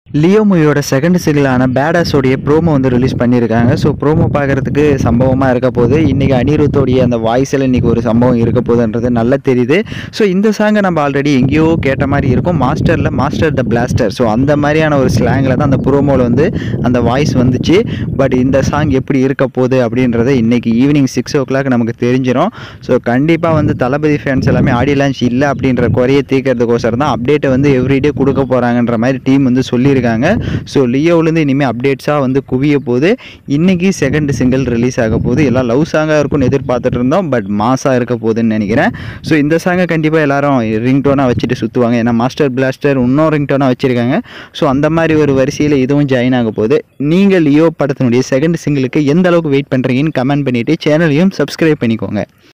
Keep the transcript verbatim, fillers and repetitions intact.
Leo மூவியோட second சிங்கிளான பேடாஸோடைய ப்ரோமோ வந்து ரிலீஸ் பண்ணியிருக்காங்க. ஸோ ப்ரோமோ பார்க்குறதுக்கு சம்பவமாக இருக்க போது இன்றைக்கி அனிருத்தோடைய அந்த வாய்ஸில் இன்றைக்கி ஒரு சம்பவம் இருக்க போகுதுன்றது நல்லா தெரியுது. ஸோ இந்த சாங்கை நம்ம ஆல்ரெடி எங்கேயோ கேட்ட மாதிரி இருக்கும். மாஸ்டரில் மாஸ்டர் த பிளாஸ்டர், ஸோ அந்த மாதிரியான ஒரு ஸ்லாங்கில் தான் அந்த ப்ரோமோவில் வந்து அந்த வாய்ஸ் வந்துச்சு. பட் இந்த சாங் எப்படி இருக்க போகுது அப்படின்றத இன்றைக்கி ஈவினிங் சிக்ஸ் ஓ கிளாக் நமக்கு தெரிஞ்சிடும். ஸோ கண்டிப்பாக வந்து தளபதி ஃபேன்ஸ் எல்லாமே ஆடியோ லான்ச் இல்லை அப்படின்ற குறைய தீர்க்கறதுக்கோசரம் தான் அப்டேட்டை வந்து எவ்ரிடே கொடுக்க போகிறாங்கன்ற மாதிரி டீம் வந்து சொல்லி இருக்காங்க. ஸோ லியோவிலேருந்து இனிமேல் அப்டேட்ஸாக வந்து குவிய போது இன்றைக்கி செகண்ட் சிங்கிள் ரிலீஸ் ஆக போகுது. எல்லாம் லவ் சாங்காக இருக்கும்னு எதிர்பார்த்துட்டு இருந்தோம், பட் மாஸாக இருக்க போகுதுன்னு நினைக்கிறேன். ஸோ இந்த சாங்கை கண்டிப்பாக எல்லாரும் ரிங்டோனாக வச்சுட்டு சுற்றுவாங்க. ஏன்னா மாஸ்டர் பிளாஸ்டர் இன்னும் ரிங்டோனாக வச்சுருக்காங்க. ஸோ அந்த மாதிரி ஒரு வரிசையில் இதுவும் ஜாயின் ஆக போகுது. நீங்கள் லியோ படத்தினுடைய செகண்ட் சிங்கிளுக்கு எந்த அளவுக்கு வெயிட் பண்ணுறீங்கன்னு கமெண்ட் பண்ணிவிட்டு சேனலையும் சப்ஸ்கிரைப் பண்ணிக்கோங்க.